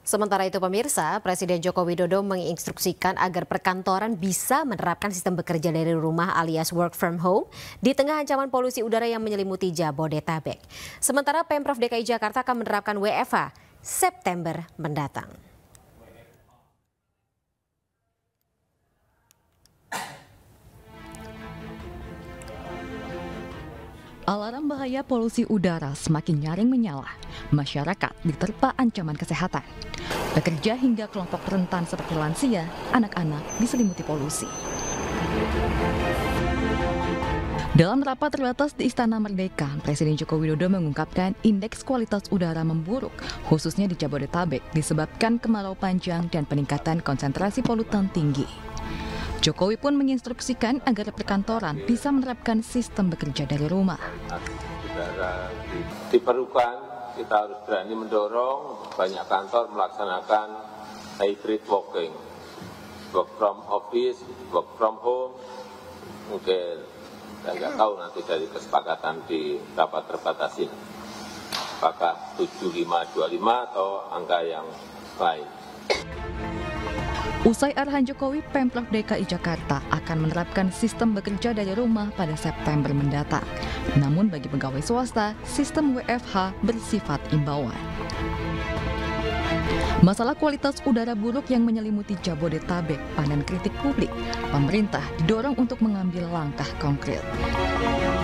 Sementara itu pemirsa, Presiden Joko Widodo menginstruksikan agar perkantoran bisa menerapkan sistem bekerja dari rumah alias work from home di tengah ancaman polusi udara yang menyelimuti Jabodetabek. Sementara Pemprov DKI Jakarta akan menerapkan WFH September mendatang. Alarm bahaya polusi udara semakin nyaring menyala. Masyarakat diterpa ancaman kesehatan. Pekerja hingga kelompok rentan seperti lansia, anak-anak diselimuti polusi. Dalam rapat terbatas di Istana Merdeka, Presiden Joko Widodo mengungkapkan indeks kualitas udara memburuk, khususnya di Jabodetabek, disebabkan kemarau panjang dan peningkatan konsentrasi polutan tinggi. Jokowi pun menginstruksikan agar perkantoran bisa menerapkan sistem bekerja dari rumah. Udara diperlukan, kita harus berani mendorong banyak kantor melaksanakan hybrid working, work from office, work from home. Mungkin saya nggak tahu nanti dari kesepakatan di rapat terbatas ini, apakah 7525 atau angka yang lain. Usai arahan Jokowi, Pemprov DKI Jakarta akan menerapkan sistem bekerja dari rumah pada September mendatang. Namun bagi pegawai swasta, sistem WFH bersifat imbauan. Masalah kualitas udara buruk yang menyelimuti Jabodetabek panen kritik publik. Pemerintah didorong untuk mengambil langkah konkret.